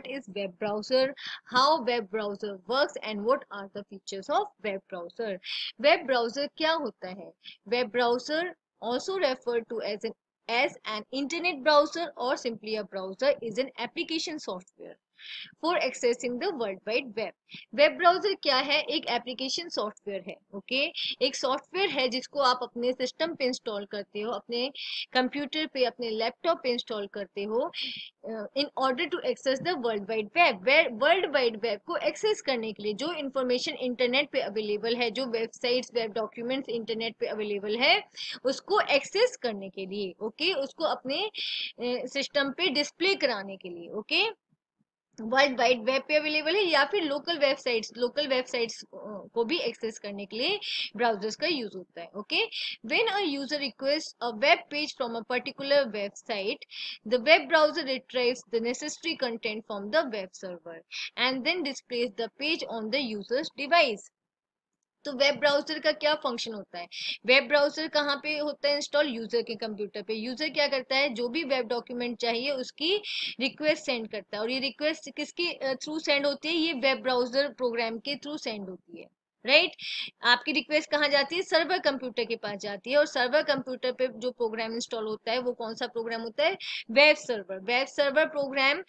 is web browser, how web browser works and what are the features of web browser. Web browser क्या होता है? Web browser, also referred to as an internet browser or simply a browser, is an application software for accessing the world wide web. Web browser क्या है? एक application software है. Okay, एक software है जिसको आप अपने सिस्टम पे इंस्टॉल करते हो, अपने कंप्यूटर पे, अपने लैपटॉप पे इंस्टॉल करते हो in order to access the world wide web. World wide web को एक्सेस करने के लिए जो इंफॉर्मेशन इंटरनेट पे अवेलेबल है, जो वेबसाइट्स, वेब डॉक्यूमेंट्स इंटरनेट पे अवेलेबल है, उसको एक्सेस करने के लिए, ओके, उसको अपने सिस्टम पे डिस्प्ले कराने के लिए, ओके, वर्ल्ड वाइड वेब पे अवेलेबल है, या फिर लोकल वेबसाइट्स को भी एक्सेस करने के लिए ब्राउजर्स का यूज होता है. Okay, when a user request a web page from a particular website, the web browser retrieves the necessary content from the web server and then displays the page on the user's device. तो web browser का क्या function होता है? Web browser कहाँ पे होता है install? User के कंप्यूटर पे. यूजर क्या करता है? जो भी वेब डॉक्यूमेंट चाहिए उसकी रिक्वेस्ट सेंड करता है, और ये रिक्वेस्ट किसके थ्रू सेंड होती है? ये वेब ब्राउजर प्रोग्राम के थ्रू सेंड होती है, राइट आपकी रिक्वेस्ट कहाँ जाती है? सर्वर कंप्यूटर के पास जाती है, और सर्वर कंप्यूटर पे जो प्रोग्राम इंस्टॉल होता है वो कौन सा प्रोग्राम होता है? Web server. Web server program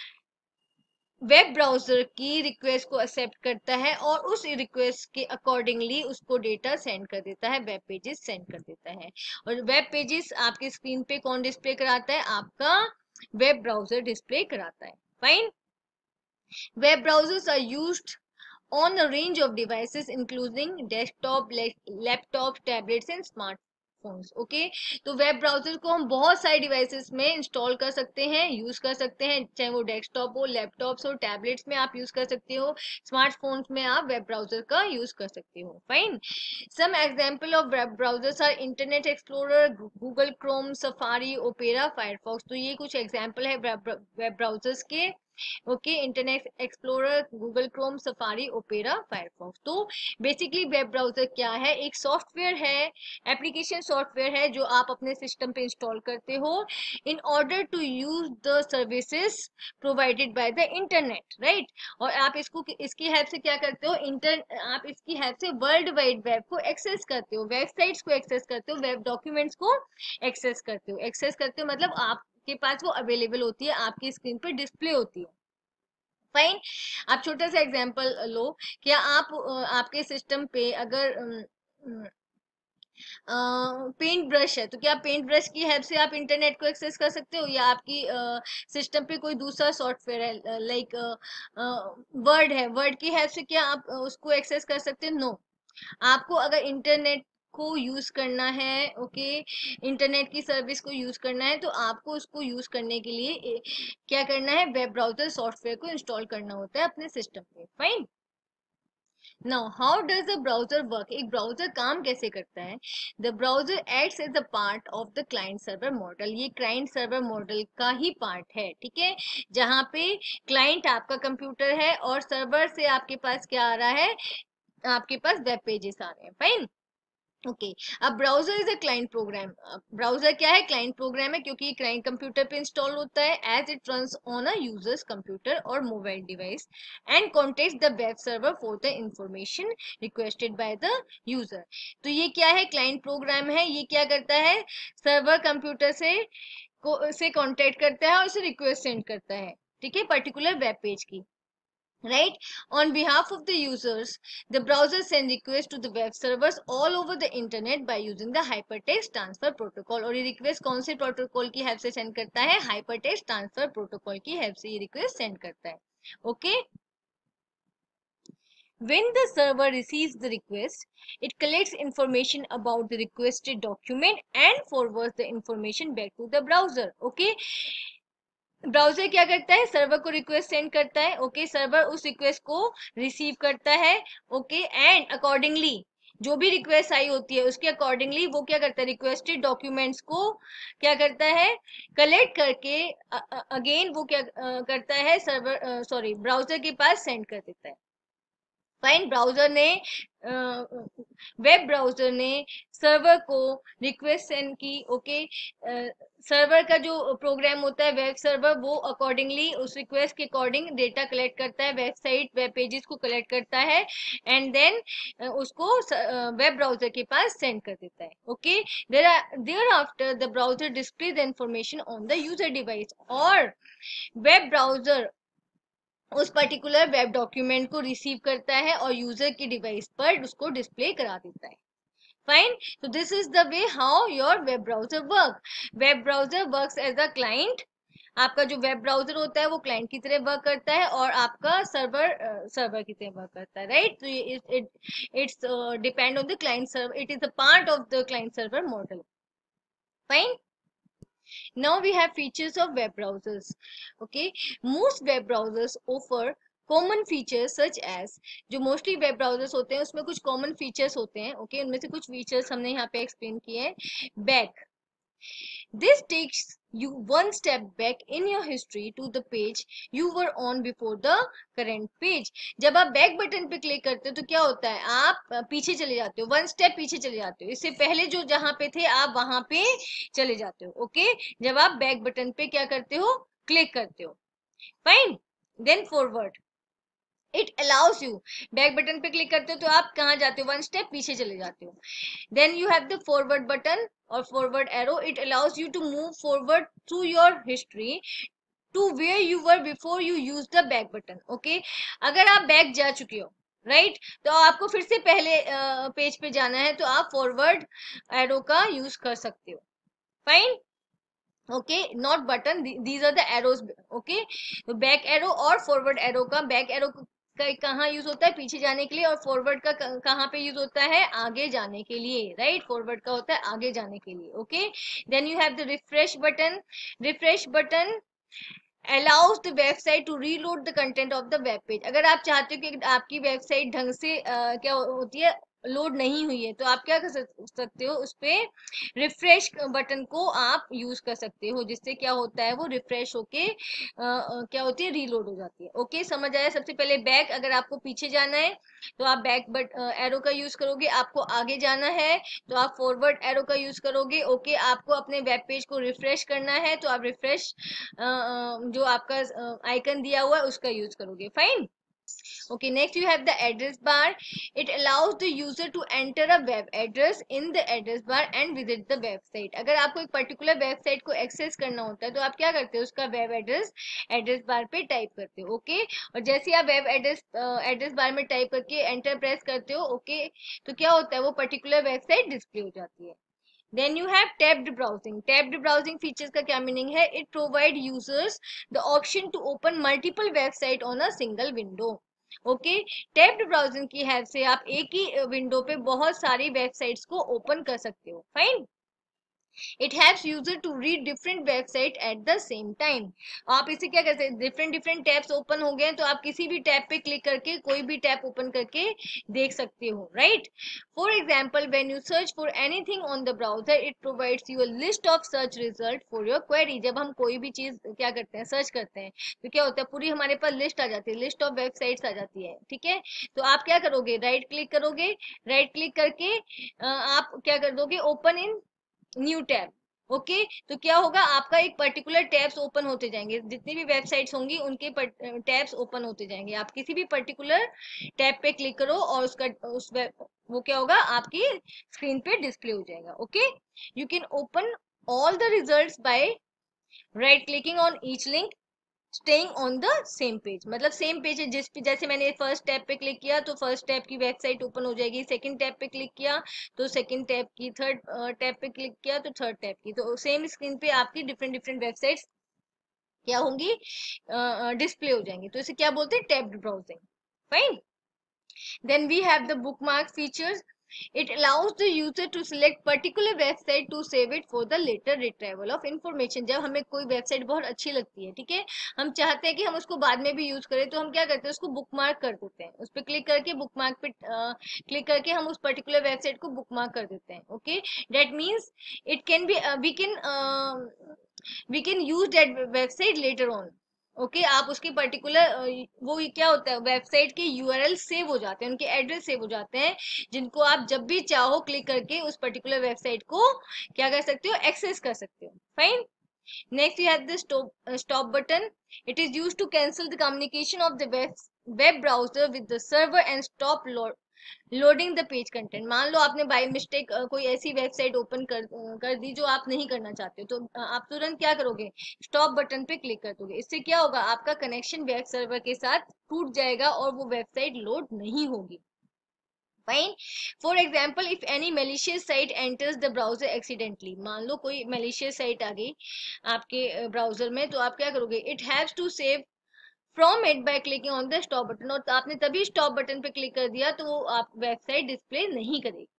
web browser की रिक्वेस्ट को एक्सेप्ट करता है और उस रिक्वेस्ट के अकॉर्डिंगली उसको डेटा सेंड कर देता है, वेब पेजेस सेंड कर देता है. और वेब पेजेस आपकी स्क्रीन पे कौन डिस्प्ले कराता है? आपका वेब ब्राउजर डिस्प्ले कराता है. Fine. Web browsers are used on a range of devices including desktop, laptop, tablets and smartphones. Okay, तो वेब ब्राउजर को हम बहुत सारे डिवाइसेस में इंस्टॉल कर सकते हैं, यूज कर सकते हैं, चाहे वो डेस्कटॉप हो, लैपटॉप्स हो, टैबलेट्स में आप यूज कर सकते हो, स्मार्टफोन्स में आप वेब ब्राउजर का यूज कर सकते हो. Fine. Some example of web browsers are internet explorer, Google Chrome, Safari, Opera, Firefox. तो ये कुछ एग्जांपल है वेब ब्राउजर्स के. Okay, internet explorer, Google Chrome, Safari, Opera, Firefox. तो बेसिकली वेब ब्राउजर क्या है? एक सॉफ्टवेयर है, एप्लीकेशन सॉफ्टवेयर है जो आप अपने सिस्टम पे इंस्टॉल करते हो in order to use the services provided by the internet, right. और आप इसकी हेल्प से क्या करते हो? आप इसकी हेल्प से वर्ल्ड वाइड वेब को एक्सेस करते हो, वेबसाइट्स को एक्सेस करते हो, वेब डॉक्यूमेंट्स को एक्सेस करते हो मतलब आप के पास वो अवेलेबल होती है, आपकी स्क्रीन पर डिस्प्ले होती है. फाइन. आप छोटा सा एग्जांपल लो. क्या आप आपके सिस्टम पे अगर पेंट ब्रश है, तो क्या पेंट ब्रश की हेल्प से आप इंटरनेट को एक्सेस कर सकते हो? या आपकी सिस्टम पे कोई दूसरा सॉफ्टवेयर है, लाइक वर्ड है, वर्ड की हेल्प से क्या आप उसको एक्सेस कर सकते हो? नो. आपको अगर इंटरनेट को यूज करना है, ओके, इंटरनेट की सर्विस को यूज करना है, तो आपको उसको यूज करने के लिए क्या करना है? वेब ब्राउजर सॉफ्टवेयर को इंस्टॉल करना होता है अपने सिस्टम पे. Fine. Now how does the browser work? एक ब्राउजर काम कैसे करता है? The browser acts as the part of the client server model. ये क्लाइंट सर्वर मॉडल का ही पार्ट है, ठीक है, जहाँ पे क्लाइंट आपका कंप्यूटर है और सर्वर से आपके पास क्या आ रहा है? आपके पास वेब पेजेस आ रहे हैं. फाइन. ओके, अब browser is a client program. Browser क्या है? क्लाइंट प्रोग्राम है, क्योंकि ये क्लाइंट कंप्यूटर पे इंस्टॉल होता है as it runs on a user's computer और mobile device and contact the web server for the information requested by the user. तो ये क्या है? क्लाइंट प्रोग्राम है. ये क्या करता है? सर्वर कंप्यूटर से कॉन्टेक्ट करता है और उसे रिक्वेस्ट सेंड करता है, ठीक है, पर्टिकुलर वेब पेज की. Right, on behalf of the users, the browser send requests to the web servers all over the internet by using the hypertext transfer protocol. और ये request कौन से प्रोटोकॉल की हेल्प से सेंड करता है? hypertext transfer protocol की help से ये request सेंड करता है. okay, when the server receives the request, it collects information about the requested document and forwards the information back to the browser. okay, browser क्या करता है? सर्वर को request send करता है, ओके, सर्वर उस request को रिसीव करता है, ओके, एंड अकॉर्डिंगली जो भी रिक्वेस्ट आई होती है उसके अकॉर्डिंगली वो क्या करता है? रिक्वेस्टेड डॉक्यूमेंट्स को क्या करता है? कलेक्ट करके अगेन वो क्या करता है? सर्वर ब्राउजर के पास सेंड कर देता है. फाइन, ब्राउजर ने वेब ब्राउजर ने सर्वर को रिक्वेस्ट सेंड की, ओके। सर्वर का जो प्रोग्राम होता है वेब सर्वर, वो अकॉर्डिंगली उस रिक्वेस्ट के अकॉर्डिंग डेटा कलेक्ट करता है, वेबसाइट वेब पेजेस को कलेक्ट करता है, एंड देन उसको वेब ब्राउजर के पास सेंड कर देता है, okay. There after the browser display the information on the user device, और वेब ब्राउजर उस पर्टिकुलर वेब डॉक्यूमेंट को रिसीव करता है और यूजर की डिवाइस पर उसको डिस्प्ले करा देता है। Fine, so this is the way how your web browser work. Web browser works as a client. आपका जो वेब ब्राउजर होता है वो क्लाइंट की तरह वर्क करता है, और आपका सर्वर सर्वर की तरह वर्क करता है, राइट। तो it's depend on the client server, it is a part of the client server model. Fine, now we have features of web browsers, okay। most web browsers offer common features such as, जो mostly web browsers होते हैं उसमें कुछ common features होते हैं, okay. उनमें से कुछ फीचर्स हमने यहाँ पे एक्सप्लेन किए हैं। Back, this takes you one step back in your history to the page you were on before the current page. जब आप बैक बटन पे क्लिक करते हो तो क्या होता है, आप पीछे चले जाते हो, वन स्टेप पीछे चले जाते हो, इससे पहले जो जहां पे थे आप वहां पे चले जाते हो, ओके। जब आप बैक बटन पे क्या करते हो, क्लिक करते हो। Fine, then forward, it allows you, back button पे क्लिक करते हो तो आप कहाँ जाते हो, वन स्टेप पीछे चले जाते हो। Then you have the forward button और forward arrow, it allows you to move forward through your history to where you were before you use the back button, okay. अगर आप बैक जा चुके हो, राइट, तो आपको फिर से पहले पेज पे जाना है तो आप फॉरवर्ड एरो का यूज कर सकते हो। Fine, okay, not button, these are the arrows, okay. तो बैक एरो और फॉरवर्ड एरो का, बैक एरो का कहाँ यूज होता है, पीछे जाने के लिए, और फॉरवर्ड का कहाँ पे यूज होता है, आगे जाने के लिए, राइट। फॉरवर्ड का होता है आगे जाने के लिए, okay. Then you have the refresh button, refresh button allows the website to reload the content of the web page. अगर आप चाहते हो कि आपकी वेबसाइट ढंग से क्या होती है, लोड नहीं हुई है, तो आप क्या कर सकते हो, उस पे रिफ्रेश बटन को आप यूज कर सकते हो, जिससे क्या होता है वो रिफ्रेश होके क्या होती है, रीलोड हो जाती है, ओके। समझ आया। सबसे पहले बैक, अगर आपको पीछे जाना है तो आप बैक एरो का यूज करोगे, आपको आगे जाना है तो आप फॉरवर्ड एरो का यूज करोगे, ओके। आपको अपने वेब पेज को रिफ्रेश करना है तो आप रिफ्रेश जो आपका आइकन दिया हुआ है उसका यूज करोगे। Fine, okay, next you have the address bar. It allows the user to enter a web address in the address bar and visit the website. अगर आपको एक पर्टिकुलर वेबसाइट को एक्सेस करना होता है तो आप क्या करते हो, उसका वेब एड्रेस एड्रेस बार पे टाइप करते हो, ओके। और जैसे ही आप वेब एड्रेस बार में टाइप करके एंटर प्रेस करते हो, ओके, तो क्या होता है, वो पर्टिकुलर वेबसाइट डिस्प्ले हो जाती है। Then you have tabbed browsing. Tabbed browsing features का क्या मीनिंग है, it provide users the option to open multiple website on a single window. Okay, tabbed browsing की हेल्प से आप एक ही विंडो पे बहुत सारी वेबसाइट्स को ओपन कर सकते हो। Fine, it helps user to read different website at the same time. आप इसे क्या करते हैं, डिफरेंट डिफरेंट टैब्स ओपन हो गए तो आप किसी भी टैब पे क्लिक करके कोई भी टैब ओपन करके देख सकते हो, right. For example, when you search for anything on the browser it provides you a list of search result for your query. जब हम कोई भी चीज क्या करते हैं, सर्च करते हैं, तो क्या होता है, पूरी हमारे पास लिस्ट आ जाती है, लिस्ट ऑफ वेबसाइट्स आ जाती है, ठीक है। तो आप क्या करोगे, राइट क्लिक करोगे, राइट क्लिक करके आप क्या कर दोगे, open in new tab, okay. तो क्या होगा, आपका एक पर्टिकुलर टैब्स ओपन होते जाएंगे, जितनी भी वेबसाइट्स होंगी उनके टैब्स ओपन होते जाएंगे। आप किसी भी पर्टिकुलर टैब पे क्लिक करो और उसका वो क्या होगा, आपकी स्क्रीन पे डिस्प्ले हो जाएगा, okay. You can open all the results by right clicking on each link, staying on the same page, मतलब सेम पेज है जिस पे, जैसे मैंने फर्स्ट टैब पे क्लिक किया तो फर्स्ट टैब की वेबसाइट ओपन हो जाएगी, सेकंड टैब पे क्लिक किया तो सेकंड टैब की, थर्ड टैब पे क्लिक किया तो थर्ड टैब की, तो सेम स्क्रीन पे आपकी डिफरेंट डिफरेंट वेबसाइट्स क्या होंगी, डिस्प्ले हो जाएंगी। तो इसे क्या बोलते हैं, tabbed browsing. Fine, then we have the bookmark features. It allows the user to select particular website to save it for the later retrieval of information. जब हमें कोई वेबसाइट बहुत अच्छी लगती है, ठीक है, हम चाहते हैं कि हम उसको बाद में भी यूज करें, तो हम क्या करते हैं, उसको बुकमार्क कर देते हैं, उस पर क्लिक करके बुकमार्क पे क्लिक करके हम उस पर्टिकुलर वेबसाइट को बुकमार्क कर देते हैं, okay. That means it can be we can use that website later on, okay आप उसके पर्टिकुलर वो ये क्या होता है, वेबसाइट के यूआरएल सेव हो जाते हैं, उनके एड्रेस सेव हो जाते हैं, जिनको आप जब भी चाहो क्लिक करके उस पर्टिकुलर वेबसाइट को क्या कर सकते हो, एक्सेस कर सकते हो। Fine. Next, we have the stop button. It is used to cancel the communication of the web browser with the server and stop loading the page content. मान लो आपने बाय मिस्टेक कोई ऐसी वेबसाइट ओपन कर दी जो आप नहीं करना चाहते हो, तो आप तुरंत क्या करोगे, स्टॉप बटन पे क्लिक कर दोगे। इससे क्या होगा, आपका कनेक्शन वेब सर्वर के साथ टूट जाएगा और वो वेबसाइट लोड नहीं होगी। Fine. For example, if any malicious site enters the browser accidentally, मान लो कोई malicious साइट आ गई आपके ब्राउजर में, तो आप क्या करोगे, it haves to save from it by clicking on the stop button, और आपने तभी स्टॉप बटन पे क्लिक कर दिया तो वो आप वेबसाइट डिस्प्ले नहीं करेगी।